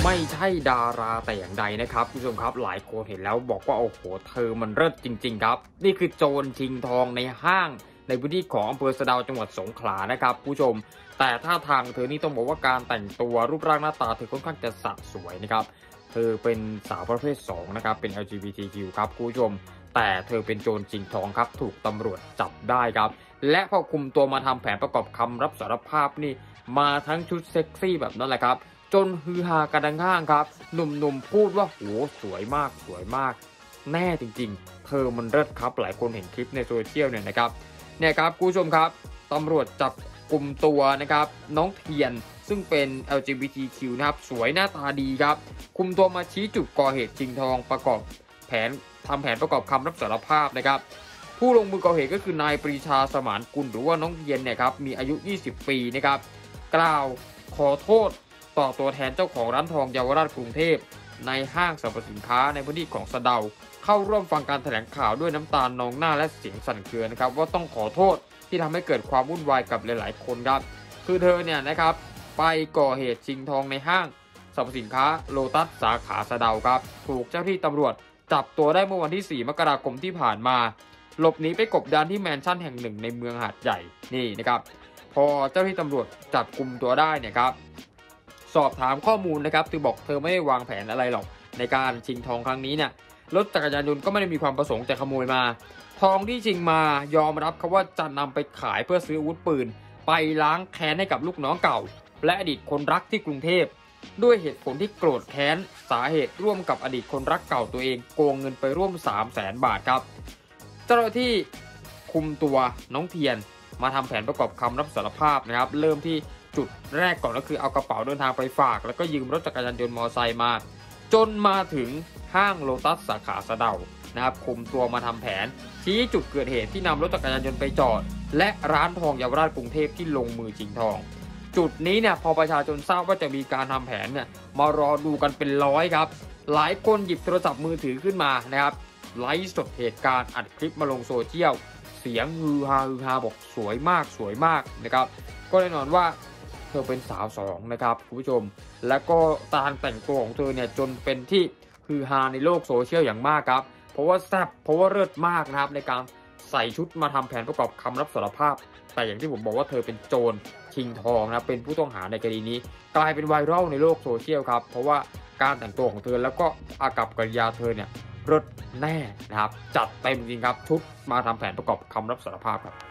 ไม่ใช่ดาราแต่อย่างใดนะครับผู้ชมครับหลายคนเห็นแล้วบอกว่าโอ้โหเธอมันเลิศจริงๆครับนี่คือโจรชิงทองในห้างในพื้นที่ของอำเภอสะเดาจังหวัดสงขลานะครับผู้ชมแต่ท่าทางเธอนี่ต้องบอกว่าการแต่งตัวรูปร่างหน้าตาเธอค่อนข้างจะสะสวยนะครับเธอเป็นสาวประเภท2นะครับเป็น LGBTQ ครับผู้ชมแต่เธอเป็นโจรชิงทองครับถูกตำรวจจับได้ครับและพอคุมตัวมาทำแผนประกอบคำรับสารภาพนี่มาทั้งชุดเซ็กซี่แบบนั้นแหละครับจนฮือฮากันดังห้างครับหนุ่มๆพูดว่าโหสวยมากสวยมากแน่จริงๆเธอมันเลิศครับหลายคนเห็นคลิปในโซเชียลเนี่ยนะครับเนี่ยครับคุณผู้ชมครับตำรวจจับกลุ่มตัวนะครับน้องเทียนซึ่งเป็น LGBTQ นะครับสวยหน้าตาดีครับคุมตัวมาชี้จุดก่อเหตุชิงทองประกอบแผนทำแผนประกอบคำรับสารภาพนะครับผู้ลงมือก่อเหตุก็คือนายปรีชาสมานกุลหรือว่าน้องเทียนเนี่ยครับมีอายุ20 ปีนะครับกล่าวขอโทษต่อตัวแทนเจ้าของร้านทองเยาวราชกรุงเทพในห้างสรรพสินค้าในพื้นที่ของสะเดาเข้าร่วมฟังการแถลงข่าวด้วยน้ำตาลนองหน้าและเสียงสั่นเครือนะครับว่าต้องขอโทษที่ทำให้เกิดความวุ่นวายกับหลายๆคนครับคือเธอเนี่ยนะครับไปก่อเหตุชิงทองในห้างสรรพสินค้าโลตัสสาขาสะเดาครับถูกเจ้าที่ตำรวจจับตัวได้เมื่อวันที่4 มกราคมที่ผ่านมาหลบหนีไปกบดานที่แมนชั่นแห่งหนึ่งในเมืองหาดใหญ่นี่นะครับพอเจ้าที่ตำรวจจับกุมตัวได้เนี่ยครับสอบถามข้อมูลนะครับเธอบอกเธอไม่ได้วางแผนอะไรหรอกในการชิงทองครั้งนี้เนี่ยรถจักรยานยนต์ก็ไม่ได้มีความประสงค์จะขโมยมาทองที่ชิงมายอมรับครับว่าจะนำไปขายเพื่อซื้ออาวุธปืนไปล้างแค้นให้กับลูกน้องเก่าและอดีตคนรักที่กรุงเทพด้วยเหตุผลที่โกรธแค้นสาเหตุร่วมกับอดีตคนรักเก่าตัวเองโกงเงินไปร่วม 300,000 บาทครับเจ้าหน้าที่คุมตัวน้องเทียนมาทำแผนประกอบคำรับสารภาพนะครับเริ่มที่จุดแรกก่อนก็คือเอากระเป๋าเดินทางไปฝากแล้วก็ยืมรถจักรยานยนต์มอเตอร์ไซค์มาจนมาถึงห้างโลตัสสาขาสะเดานะครับคุมตัวมาทำแผนชี้จุดเกิดเหตุที่นำรถจักรยานยนต์ไปจอดและร้านทองเยาวราชกรุงเทพที่ลงมือชิงทองจุดนี้เนี่ยพอประชาชนทราบว่าจะมีการทำแผนเนี่ยมารอดูกันเป็นร้อยครับหลายคนหยิบโทรศัพท์มือถือขึ้นมานะครับไลฟ์สดเหตุการณ์อัดคลิปมาลงโซเชียลเสียงฮือฮาบอกสวยมากนะครับก็แน่นอนว่าเธอเป็นสาวสองนะครับคุณผู้ชมและก็การแต่งตัวของเธอเนี่ยจนเป็นที่ฮือฮาในโลกโซเชียลอย่างมากครับเพราะว่าแซ่บเพราะว่าเลิศมากนะครับในการใส่ชุดมาทำแผนประกอบคำรับสารภาพแต่อย่างที่ผมบอกว่าเธอเป็นโจรชิงทองนะเป็นผู้ต้องหาในคดีนี้กลายเป็นไวรัลในโลกโซเชียลครับเพราะว่าการแต่งตัวของเธอแล้วก็อากับกิริยาเธอเนี่ยรถแน่นะครับจัดเต็มจริงครับชุดมาทำแผนประกอบคำรับสารภาพครับ